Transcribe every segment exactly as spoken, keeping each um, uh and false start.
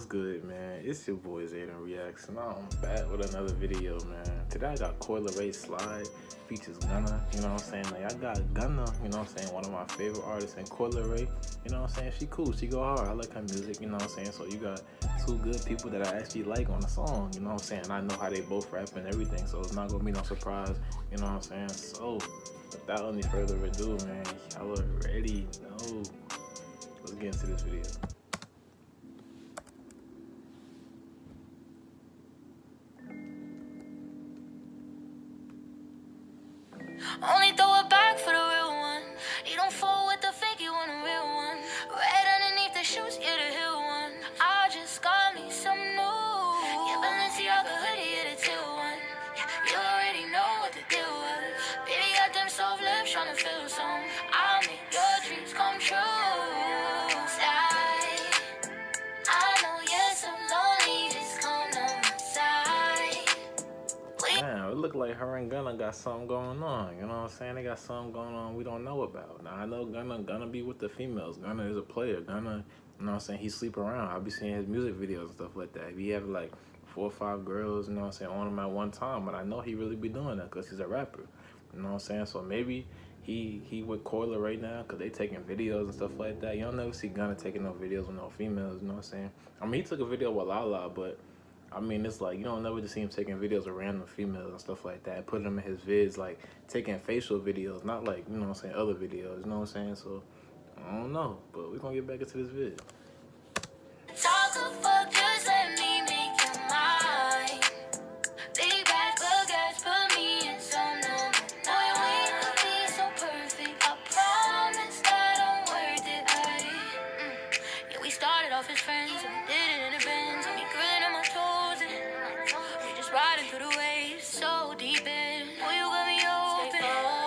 good, man? It's your boy Zayden Reacts, and I'm back with another video, man. Today I got Leray Slide features Gunna. You know what I'm saying? Like I got Gunna, you know what I'm saying, one of my favorite artists, and Leray, you know what I'm saying? She cool, she go hard. I like her music, you know what I'm saying? So you got two good people that I actually like on the song, you know what I'm saying? I know how they both rap and everything, so it's not gonna be no surprise, you know what I'm saying? So without any further ado, man, y'all already know. Let's get into this video. Only throw it back for the real one. You don't fall with the fake, you want a real one. Red underneath the shoes, yeah, the hill one. I just got me some new. Yeah, Balenciaga hoodie, yeah, the teal one. Yeah, you already know what the deal was. Baby got them soft lips, tryna feel some. I'll make your dreams come true. Side. I know you're so lonely, just come on my side. Man, it look like her and Gunna got something going on. You know what I'm saying? They got something going on we don't know about. Now I know Gunna Gunna be with the females. Gunna is a player. Gunna, you know what I'm saying? He sleep around. I be seeing his music videos and stuff like that. He have like four or five girls, you know what I'm saying, on him at one time. But I know he really be doing that because he's a rapper. You know what I'm saying? So maybe he he with Coiler right now because they taking videos and stuff like that. You don't never see Gunna taking no videos with no females. You know what I'm saying? I mean, he took a video with Lala, but I mean, it's like, you don't never just see him taking videos of random females and stuff like that, putting them in his vids, like taking facial videos, not like, you know what I'm saying, other videos, you know what I'm saying? So, I don't know, but we're going to get back into this vid. Talk a fuck, just let me make you mine. Big bad buggers put me in some number. Know you ain't gonna be so perfect. I promise that I'm worth it. Ay. Mm. Yeah, we started off as friends, and we did it in the Benz. And we grilling on my toes, and we just riding through the waves, so deep in. Boy, you got me open.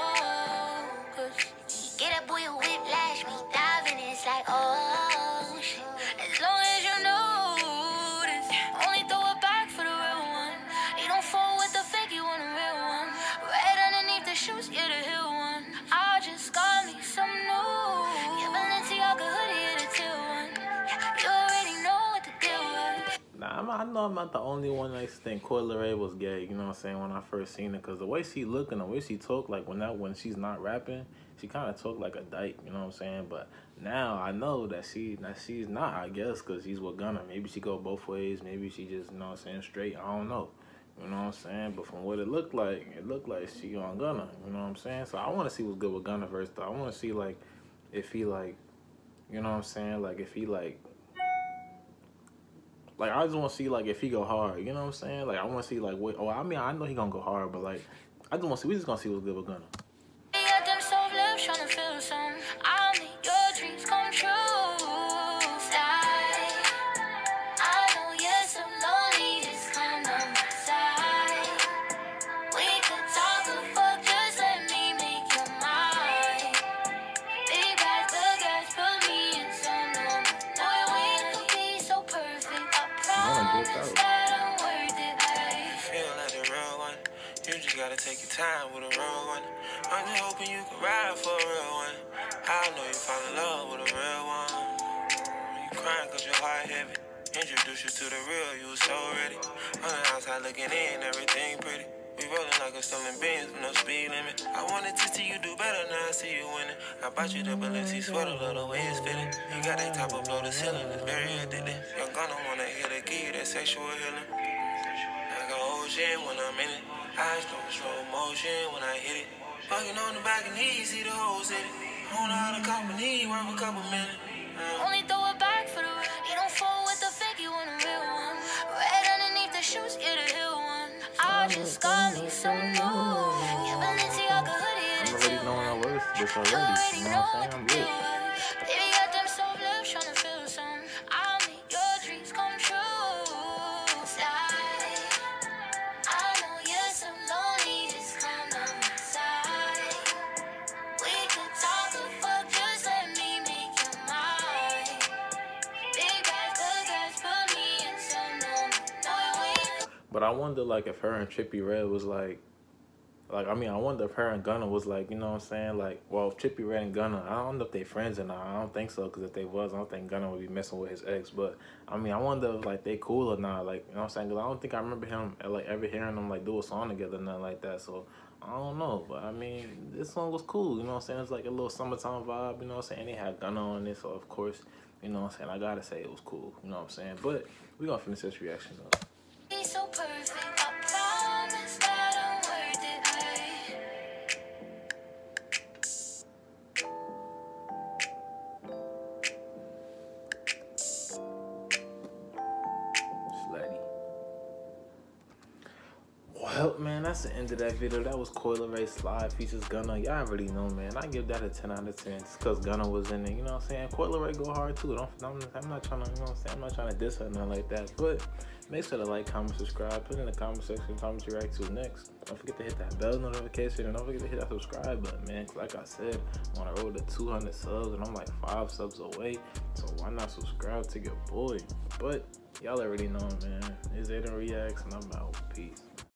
Cause you get that boy a whiplash, me diving, it's like, oh, shit. As long as you know this, only throw it back for the real one. You don't fall with the fake, you want a real one. Red underneath the shoes, yeah, the hill one. I just got me some new. Yeah, Balenciaga hoodie, yeah, the teal one. Yeah, you already know what the deal was. Nah, I'm, I know I'm not the only one that think Leray was gay, you know what I'm saying, when I first seen it, because the way she look and the way she talk, like when that when she's not rapping, she kind of talk like a dyke, you know what I'm saying? But now I know that she that she's not, I guess, because she's with Gunna. Maybe she go both ways. Maybe she just, you know what I'm saying, straight. I don't know. You know what I'm saying? But from what it looked like, it looked like she on Gunna. You know what I'm saying? So I want to see what's good with Gunna first, though. I want to see, like, if he, like, you know what I'm saying? Like, if he, like, like, I just want to see, like, if he go hard. You know what I'm saying? Like, I want to see, like, what, oh, I mean, I know he going to go hard, but, like, I just want to see, we just going to see what's good with Gunna. Trying to feel some. I'll make your dreams come true. Side. I know you're so lonely, just come on my side. We could talk a fuck, just let me make you mine. Big bad buggers put me in some number. Know you ain't gonna be so perfect. I promise that I'm worth it. Ay. Feel like the real one. You just gotta take your time with a real one. I'm just hoping you can ride for a real one. I know you fall in love with a real one. You crying cause your heart heavy. Introduce you to the real, you was so ready. On the outside looking in, everything pretty. We rolling like a stolen Benz with no speed limit. I wanted to see you do better, now I see you winning. I bought you the Balenci sweater, love the way it's fitting. You got that top of blow the ceiling, it's very addictive. You're gonna wanna hear the key, that sexual healing. Like an ocean when I'm in it. Eyes go slow motion when I hit it. Fucking on the back and knees, see the whole city. On all the company, worth a couple minutes. Uh. Only throw it back for the real. You don't fall with the fake, you want a real one. Red underneath the shoes, yeah, the hill one. I just got me some new. Yeah, Balenciaga hoodie, yeah, the teal one. I'm already knowing her words, You already you know know what I'm saying? I'm lit. Baby got them soft lips, tryna feel some. I'll make your dreams come true. Side. I know you're so lonely, just come on my side. We could talk a fuck, just let me make you mine. Big bad buggers put me in some number. Know you ain't. But I wonder, like, if her and Trippie Redd was, like, Like, I mean, I wonder if her and Gunna was like, you know what I'm saying? Like, well, if Chippy Red and Gunna, I don't know if they friends or not. I don't think so, because if they was, I don't think Gunna would be messing with his ex. But, I mean, I wonder if, like, they cool or not. Like, you know what I'm saying? Because I don't think I remember him, like, ever hearing them, like, do a song together or nothing like that. So, I don't know. But, I mean, this song was cool. You know what I'm saying? It's like a little summertime vibe. You know what I'm saying? They had Gunna on it. So, of course, you know what I'm saying? I got to say it was cool. You know what I'm saying? But, we going to finish this reaction, though. So perfect, I promise that I'm worth it, hey. Slutty. Well, man, that's the end of that video. That was Leray Slide features Gunna. Y'all already know, man. I give that a ten out of ten just because Gunna was in it. You know what I'm saying? Leray go hard too. Don't, I'm, I'm not trying to, you know what I'm saying? I'm not trying to diss her or nothing like that. But make sure to like, comment, subscribe. Put in the comment section, tell me what you react to next. Don't forget to hit that bell notification and don't forget to hit that subscribe button, man. Cause like I said, I'm on the road to two hundred subs and I'm like five subs away. So why not subscribe to your boy? But y'all already know, man. It's Aiden Reacts and I'm out. Peace.